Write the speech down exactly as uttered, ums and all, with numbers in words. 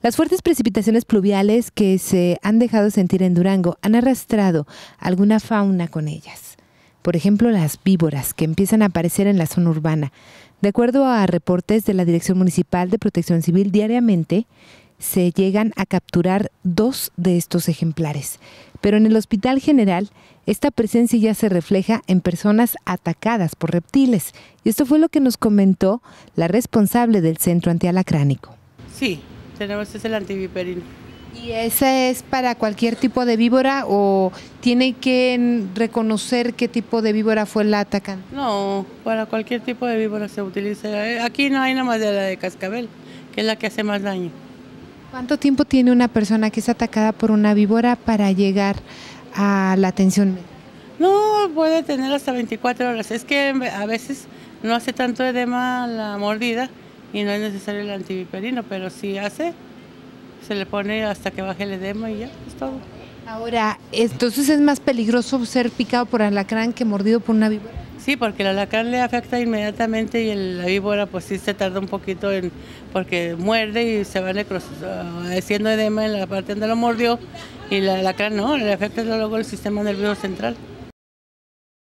Las fuertes precipitaciones pluviales que se han dejado sentir en Durango han arrastrado alguna fauna con ellas. Por ejemplo, las víboras que empiezan a aparecer en la zona urbana. De acuerdo a reportes de la Dirección Municipal de Protección Civil, diariamente se llegan a capturar dos de estos ejemplares. Pero en el Hospital General, esta presencia ya se refleja en personas atacadas por reptiles. Y esto fue lo que nos comentó la responsable del Centro Antialacránico. Sí, tenemos ese el antiviperino. ¿Y ese es para cualquier tipo de víbora o tiene que reconocer qué tipo de víbora fue la atacante? No, para cualquier tipo de víbora se utiliza. Aquí no hay nada más de la de cascabel, que es la que hace más daño. ¿Cuánto tiempo tiene una persona que es atacada por una víbora para llegar a la atención médica? No, puede tener hasta veinticuatro horas. Es que a veces no hace tanto edema la mordida y no es necesario el antiviperino, pero si hace, se le pone hasta que baje el edema y ya, es todo. Ahora, entonces es más peligroso ser picado por alacrán que mordido por una víbora. Sí, porque el alacrán le afecta inmediatamente y el, la víbora pues sí se tarda un poquito en, porque muerde y se va haciendo edema en la parte donde lo mordió y el alacrán no, le afecta luego el sistema nervioso central.